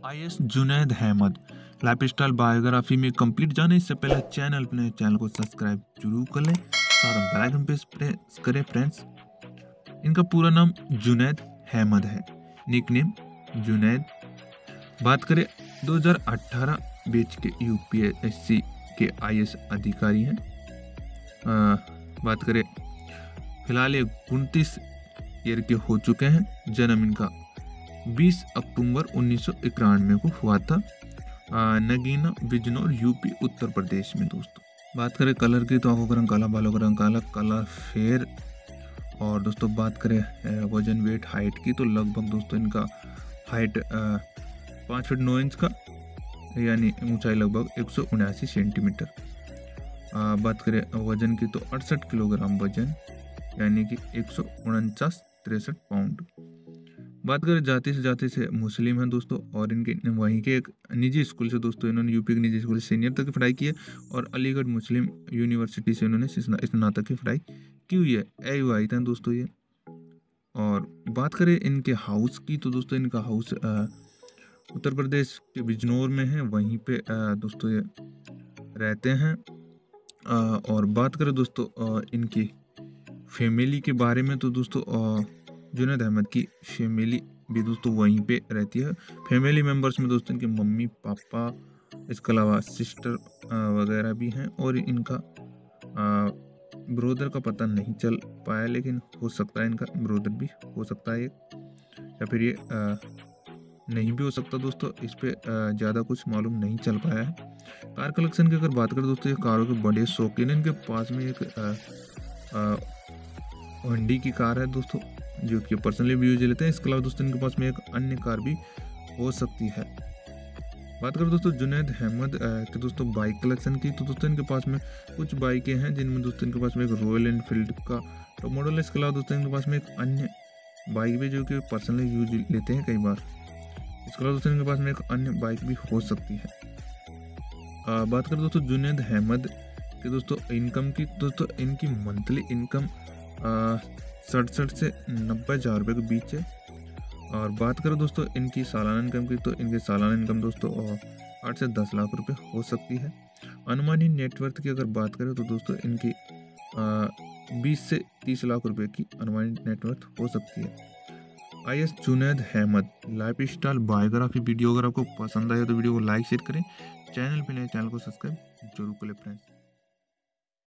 IAS Junaid Ahmad lifestyle biography में complete जाने से पहले चैनल को सब्सक्राइब जरूर कर लें, साथ में बेल आइकन प्रेस करें फ्रेंड्स। इनका पूरा नाम जुनैद अहमद है, निकनेम जुनैद। बात करें 2018 बैच के यूपीएससी के आईएएस अधिकारी हैं। बात करें फिलहाल ये 29 ईयर के हो चुके हैं। जन्म इनका 20 अक्टूबर 1991 को हुआ था, नगीना बिजनौर यूपी उत्तर प्रदेश में। दोस्तों बात करें कलर की तो आंखों का रंग काला, बालों का रंग काला, कलर फेयर। और दोस्तों बात करें वजन वेट हाइट की तो लगभग दोस्तों इनका हाइट 5 फीट 9 इंच का, यानी ऊंचाई लगभग 179 सेंटीमीटर। बात करें वजन की तो 68 किलोग्राम वजन, यानी कि 149-63 पाउंड। बात करें जाति से मुस्लिम हैं दोस्तों, और इनके वहीं के एक निजी स्कूल से दोस्तों इन्होंने यूपी के निजी स्कूल से सीनियर तक की पढ़ाई की है, और अलीगढ़ मुस्लिम यूनिवर्सिटी से इन्होंने स्नातक की पढ़ाई की हुई है। AUI था दोस्तों ये। और बात करें इनके हाउस की तो दोस्तों इनका हाउस उत्तर प्रदेश के बिजनौर में है, वहीं पे दोस्तों ये रहते हैं। और बात करें दोस्तों इनकी फैमिली के बारे में तो दोस्तों जुनैद अहमद की फैमिली भी दोस्तों वहीं पे रहती है। फैमिली मेंबर्स में दोस्तों इनके मम्मी पापा, इसके अलावा सिस्टर वगैरह भी हैं। और इनका ब्रोदर का पता नहीं चल पाया, लेकिन हो सकता है इनका ब्रोदर भी हो सकता है या फिर ये नहीं भी हो सकता दोस्तों। इस पे ज़्यादा कुछ मालूम नहीं चल पाया है। कार कलेक्शन की अगर बात करें दोस्तों, ये कारों के बड़े शौकीन। इनके पास में एक होंडा की कार है दोस्तों, जो कि पर्सनली भी यूज लेते हैं। इसके अलावा दोस्तों इनके पास में एक अन्य कार भी हो सकती है। बात करें दोस्तों जुनैद अहमद के दोस्तों बाइक कलेक्शन की तो दोस्तों इनके पास में कुछ बाइकें हैं, जिनमें दोस्तों इनके पास में एक रॉयल एनफील्ड का टॉप मॉडल है। इसके अलावा दोस्तों इनके पास में एक अन्य बाइक भी जो कि पर्सनली यूज लेते हैं कई बार। इसके अलावा दोस्तों इनके पास में एक अन्य बाइक भी हो सकती है। बात करें दोस्तों जुनैद अहमद के दोस्तों इनकम की, दोस्तों इनकी मंथली इनकम 67 से 90 हज़ार रुपये के बीच है। और बात करें दोस्तों इनकी सालाना इनकम की तो इनकी सालाना इनकम दोस्तों 8 से 10 लाख रुपए हो सकती है। अनुमानित नेटवर्थ की अगर बात करें तो दोस्तों इनकी 20 से 30 लाख रुपए की अनुमानित नेटवर्थ हो सकती है। IAS Junaid Ahmad life style biography video अगर आपको पसंद आए तो वीडियो को लाइक शेयर करें, चैनल पे नए चैनल को सब्सक्राइब जरूर करें फ्रेंड्स।